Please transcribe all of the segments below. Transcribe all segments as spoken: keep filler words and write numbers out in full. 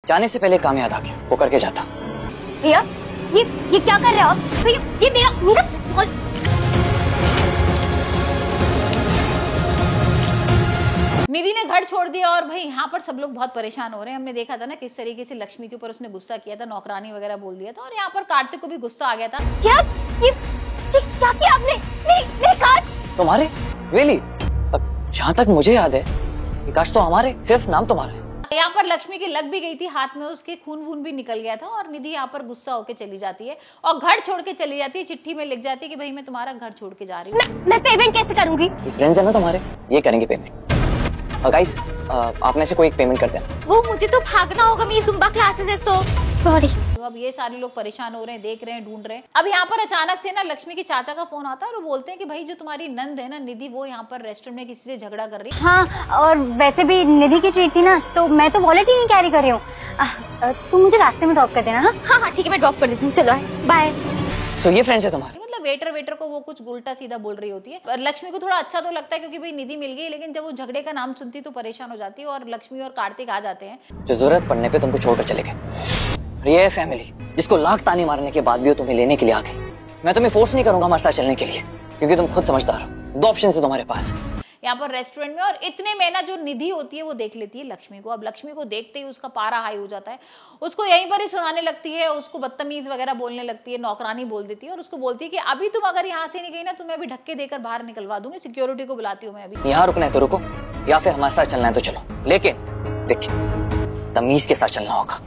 जाने से पहले काम याद आ गया, वो करके जाता। भैया ये ये क्या कर रहे हो आप? भैया ये मेरा मेरा निधि ने घर छोड़ दिया और भाई यहाँ पर सब लोग बहुत परेशान हो रहे हैं। हमने देखा था ना किस तरीके से लक्ष्मी के ऊपर उसने गुस्सा किया था, नौकरानी वगैरह बोल दिया था, और यहाँ पर कार्तिक को भी गुस्सा आ गया था। क्या ये, ये क्या किया आपने? मेरी मेरी कार्ड तुम्हारे? रियली? जहाँ तक मुझे याद है विकास तो हमारे, सिर्फ नाम तुम्हारा है। यहाँ पर लक्ष्मी की लग भी गई थी, हाथ में उसके खून वून भी निकल गया था, और निधि यहाँ पर गुस्सा होके चली जाती है और घर छोड़ के चली जाती है। चिट्ठी में लिख जाती है कि भाई मैं तुम्हारा घर छोड़ के जा रही हूँ। मैं, मैं पेमेंट कैसे करूंगी? फ्रेंड्स है ना तुम्हारे, ये करेंगे पेमेंट। गाइस आप में से कोई एक पेमेंट कर देना। वो मुझे तो भागना होगा, मेरी जुम्बा क्लासेस है, सो सॉरी। तो अब ये सारे लोग परेशान हो रहे हैं, देख रहे हैं, ढूंढ रहे हैं। अब यहाँ पर अचानक से ना लक्ष्मी के चाचा का फोन आता है और वो बोलते हैं कि भाई जो तुम्हारी नंद है ना निधि, वो यहाँ पर रेस्टोरेंट में किसी से झगड़ा कर रही है। हाँ, और वैसे भी निधि की ट्रीट थी ना, तो मैं तो वॉलेट ही नहीं कैरी कर रही हूँ। तुम मुझे रास्ते में ड्रॉप कर देना। हाँ हाँ हाँ ठीक है, मैं ड्रॉप कर देती हूँ, चलो बाय। सो ये फ्रेंड्स है तुम्हारी? मतलब वेटर वेटर को वो कुछ उल्टा सीधा बोल रही होती है। और लक्ष्मी को थोड़ा अच्छा तो लगता है क्योंकि भाई निधि मिल गई, लेकिन जब वो झगड़े का नाम सुनती तो परेशान हो जाती है। और लक्ष्मी और कार्तिक आ जाते हैं जो जरूरत पड़ने पे तुमको छोड़कर चले गए। ये है फैमिली जिसको लाख तानी मारने के बाद भी वो तुम्हें लेने के लिए आ गई। मैं तुम्हें फोर्स नहीं करूंगा हमारे साथ चलने के लिए, क्योंकि तुम खुद समझदार हो। दो ऑप्शन है तुम्हारे पास यहाँ पर रेस्टोरेंट में। और इतने में ना जो निधि होती है वो देख लेती है लक्ष्मी को। अब लक्ष्मी को देखते ही उसका पारा हाई हो जाता है, उसको यहीं पर ही सुनाने लगती है, उसको बदतमीज वगैरह बोलने लगती है, नौकरानी बोल देती है और उसको बोलती है कि अभी तुम अगर यहाँ से नहीं गई ना तो मैं अभी धक्के देकर बाहर निकलवा दूंगी, सिक्योरिटी को बुलाती हूँ मैं अभी। यहाँ रुकना है तो रुको, या फिर हमारे साथ चलना है तो चलो, लेकिन देखिए तमीज के साथ चलना होगा।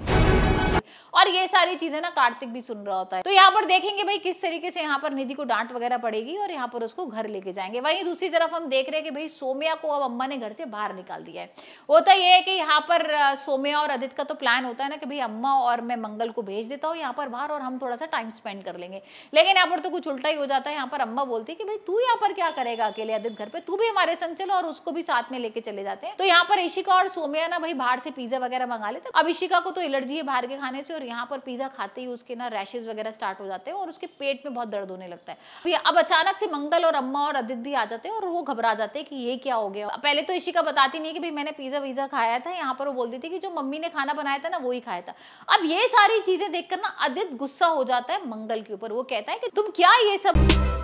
और ये सारी चीजें ना कार्तिक भी सुन रहा होता है। तो यहाँ पर देखेंगे भाई किस तरीके से यहाँ पर निधि को डांट वगैरह पड़ेगी और यहाँ पर उसको घर लेके जाएंगे। वहीं दूसरी तरफ हम देख रहे हैं कि भाई सोम्या को अब अम्मा ने घर से बाहर निकाल दिया है। होता ये है कि यहाँ पर सोम्या और आदित्य का तो प्लान होता है ना कि भाई अम्मा और मैं मंगल को भेज देता हूँ यहाँ पर बाहर और हम थोड़ा सा टाइम स्पेंड कर लेंगे। लेकिन यहाँ पर तो कुछ उल्टा ही हो जाता है। यहाँ पर अम्मा बोलती है कि भाई तू यहाँ पर क्या करेगा अकेले आदित्य घर पे, तू भी हमारे संग चलो, और उसको भी साथ में लेके चले जाते हैं। तो यहाँ पर इशिका और सोम्या ना भाई बाहर से पिज्जा वगैरह मंगा लेते। अब इशिका को तो एलर्जी है बाहर के खाने से, और यहाँ पर पिज्जा खाते ही उसके ना रैशेस वगैरह स्टार्ट हो जाते हैं और उसके पेट में बहुत दर्द होने लगता है। अब अचानक से मंगल और अम्मा और आदित्य भी आ जाते हैं और वो घबरा जाते हैं कि ये क्या हो गया। पहले तो इशिका बताती नहीं कि भाई मैंने पिज्जा वीजा खाया था, यहाँ पर वो बोलती थी कि जो मम्मी ने खाना बनाया था ना वो ही खाया था। अब ये सारी चीजें देखकर ना आदित्य गुस्सा हो जाता है मंगल के ऊपर। वो कहता है कि तुम क्या ये सब